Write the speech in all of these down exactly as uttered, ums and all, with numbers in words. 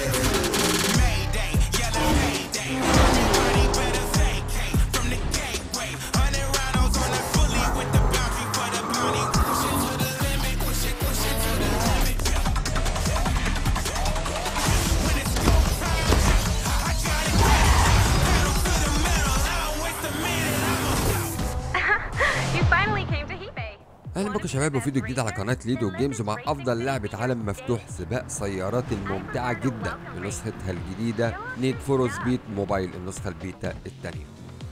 اهلا بكم يا شباب وفيديو جديد على قناه ليدو جيمز مع افضل لعبه عالم مفتوح سباق سيارات الممتعه جدا بنسختها الجديده نيد فور سبيد موبايل النسخه البيتا الثانيه.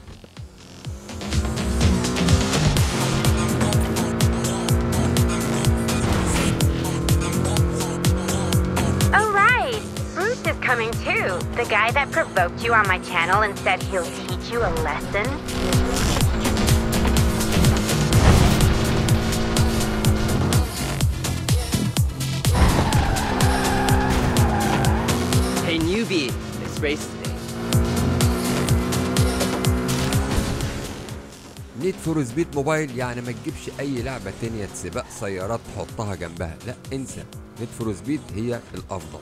Coming too. The guy that provoked you on my channel and said he'll teach you a lesson. Hey newbie, it's race day. نيد فور سبيد موبايل يعني ما تجيبش اي لعبه تانية سباق سيارات تحطها جنبها، لا انسى، نيد فور سبيد هي الافضل.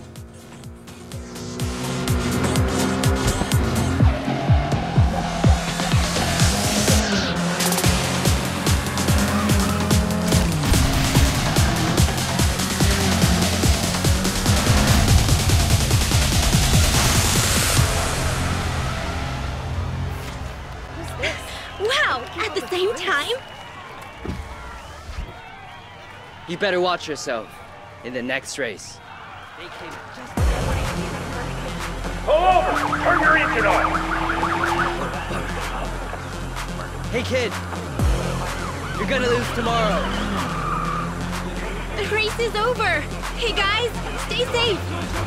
Wow, at the same time? You better watch yourself in the next race. Pull over! Turn your engine on! Hey kid, you're gonna lose tomorrow. The race is over. Hey guys, stay safe.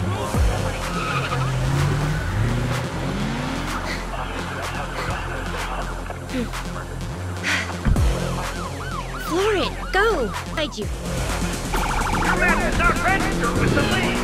Florid, go! Hide you. Your man is not registered with the league!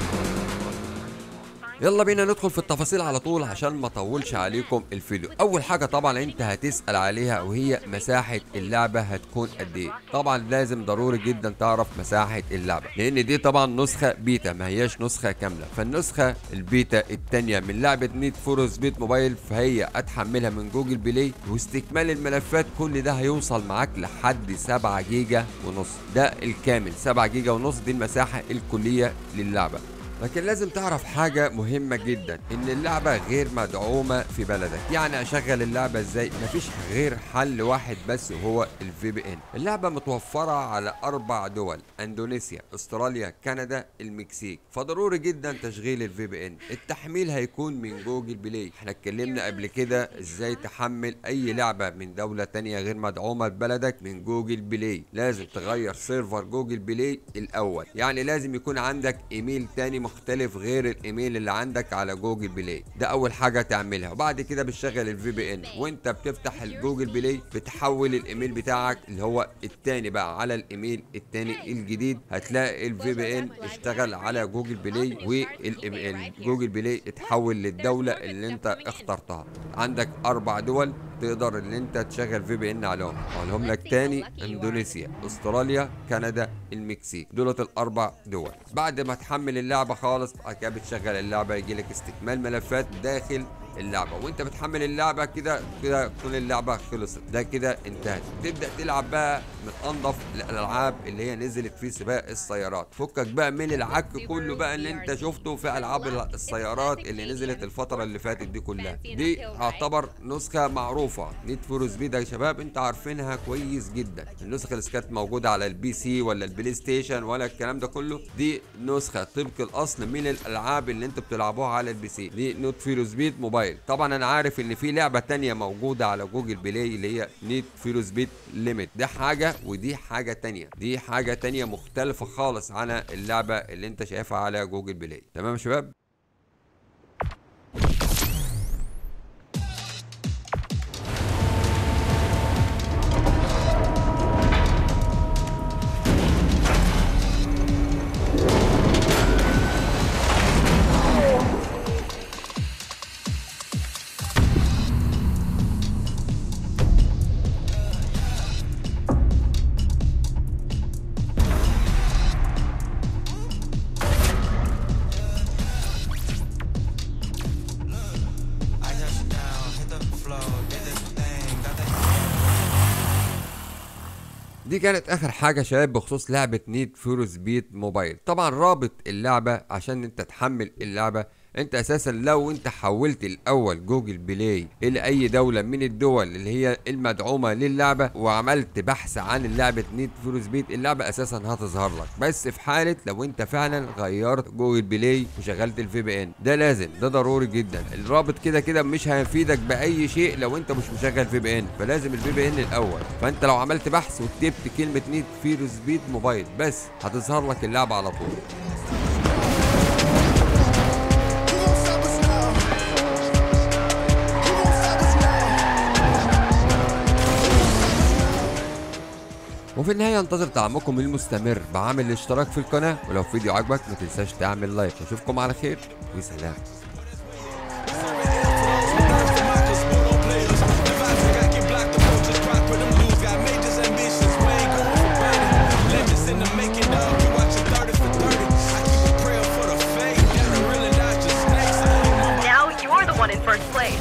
يلا بينا ندخل في التفاصيل على طول عشان ما اطولش عليكم الفيديو. اول حاجه طبعا انت هتسال عليها وهي مساحه اللعبه هتكون قد ايه. طبعا لازم ضروري جدا تعرف مساحه اللعبه لان دي طبعا نسخه بيتا ما هياش نسخه كامله. فالنسخه البيتا الثانيه من لعبه نيد فور سبيد موبايل فهي اتحملها من جوجل بلاي، واستكمال الملفات كل ده هيوصل معاك لحد سبعة جيجا ونص. ده الكامل سبعة جيجا ونص، دي المساحه الكليه للعبه. لكن لازم تعرف حاجة مهمة جدا، ان اللعبة غير مدعومة في بلدك. يعني اشغل اللعبة ازاي؟ مفيش غير حل واحد بس وهو الفي بي ان. اللعبة متوفرة على اربع دول، اندونيسيا، استراليا، كندا، المكسيك. فضروري جدا تشغيل الفي بي ان. التحميل هيكون من جوجل بلاي. احنا اتكلمنا قبل كده ازاي تحمل اي لعبة من دولة تانية غير مدعومة ببلدك من جوجل بلاي. لازم تغير سيرفر جوجل بلاي الاول، يعني لازم يكون عندك ايميل تاني مختلف غير الايميل اللي عندك على جوجل بلاي. ده اول حاجه تعملها. وبعد كده بتشغل الفي بي ان وانت بتفتح الجوجل بلاي بتحول الايميل بتاعك اللي هو التاني بقى على الايميل التاني الجديد. هتلاقي الفي بي ان اشتغل على جوجل بلاي والجوجل بلاي اتحول للدوله اللي انت اخترتها. عندك اربع دول تقدر ان انت تشغل في بي ان عليهم. اقولهم لك تاني: اندونيسيا، استراليا، كندا، المكسيك. دولت الاربع دول. بعد ما تحمل اللعبه خالص بعد كده بتشغل اللعبه يجي لك استكمال ملفات داخل اللعبه. وانت بتحمل اللعبه كده كده تكون اللعبه خلصت. ده كده انتهت. تبدا تلعب بقى من انظف الالعاب اللي هي نزلت في سباق السيارات. فكك بقى من العك كله بقى اللي انت شفته في العاب السيارات اللي نزلت الفتره اللي فاتت دي كلها. دي تعتبر نسخه معروفه. نيد فور سبيد يا شباب انت عارفينها كويس جدا. النسخه اللي كانت موجوده على البي سي ولا البلاي ستيشن ولا الكلام ده كله، دي نسخه طبق الاصل من الالعاب اللي انت بتلعبوها على البي سي. دي نيد فور سبيد موبايل. طبعا انا عارف ان في لعبه تانية موجوده على جوجل بلاي اللي هي نيد فور سبيد ليميت. ده حاجه ودي حاجه تانية. دي حاجه تانية مختلفه خالص عن اللعبه اللي انت شايفها على جوجل بلاي. تمام يا شباب؟ ودي كانت اخر حاجه شباب بخصوص لعبه نيد فور سبيد موبايل. طبعا رابط اللعبه عشان انت تحمل اللعبه، انت اساسا لو انت حولت الاول جوجل بلاي الى اي دوله من الدول اللي هي المدعومه للعبه وعملت بحث عن لعبه نيد فور سبيد، اللعبه اساسا هتظهر لك، بس في حاله لو انت فعلا غيرت جوجل بلاي وشغلت الفي بي ان. ده لازم، ده ضروري جدا. الرابط كده كده مش هيفيدك باي شيء لو انت مش مشغل في بي ان، فلازم الفي بي ان الاول. فانت لو عملت بحث وكتبت كلمه نيد فور سبيد موبايل بس هتظهر لك اللعبه على طول. وفي النهاية انتظر دعمكم المستمر بعمل الاشتراك في القناة، ولو فيديو عجبك ما تنساش تعمل لايك. اشوفكم على خير وسلام. Now you're the one in first place.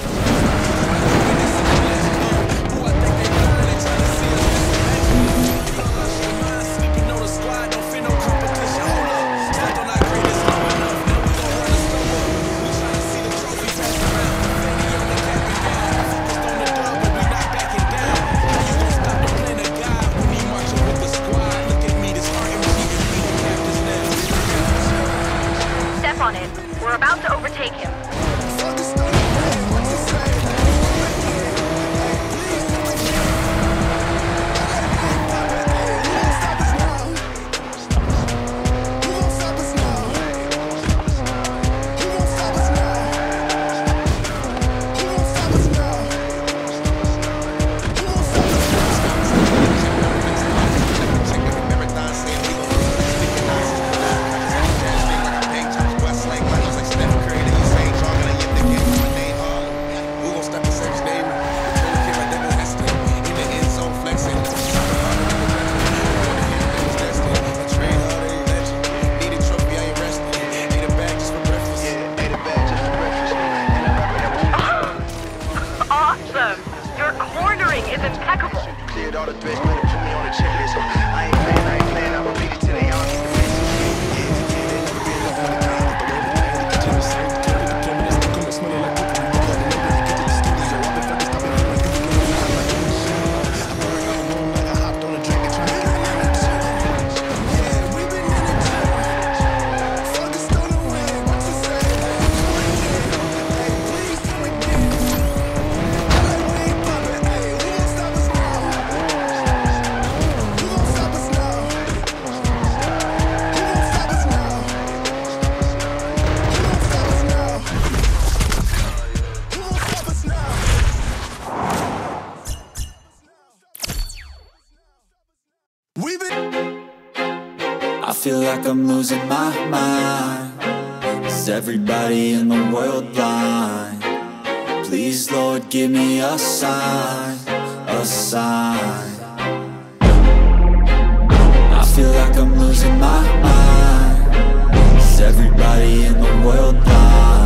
On it. We're about to overtake him. All the threats, better put me on the checklist. I ain't playing, I ain't playing, I'ma beat it till they all need to miss it. Yeah, yeah, they never been up on the thing, but the way the thing, the kitchen is safe, the carry the camera, that's still coming, smelling like cooking. We got the label, we get to the studio, I've been fucking stopping, I'm like, I'm like, I burn out the room like I hopped on a drink and trying to get me in the gym. Yeah, we been in the gym. Fucking stone away, what you say? Hey, please come again. Like, we ain't poppin', hey, who gon' stop us now? I feel like I'm losing my mind. Is everybody in the world blind? Please, Lord, give me a sign, a sign. I feel like I'm losing my mind. Is everybody in the world blind?